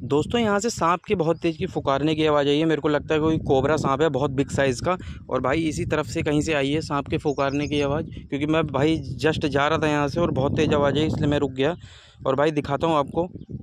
दोस्तों यहाँ से सांप की बहुत तेज़ की फुकारने की आवाज़ आई है। मेरे को लगता है कोई कोबरा सांप है, बहुत बिग साइज़ का। और भाई इसी तरफ से कहीं से आई है सांप के फुकारने की आवाज़, क्योंकि मैं भाई जस्ट जा रहा था यहाँ से और बहुत तेज़ आवाज़ आई, इसलिए मैं रुक गया। और भाई दिखाता हूँ आपको।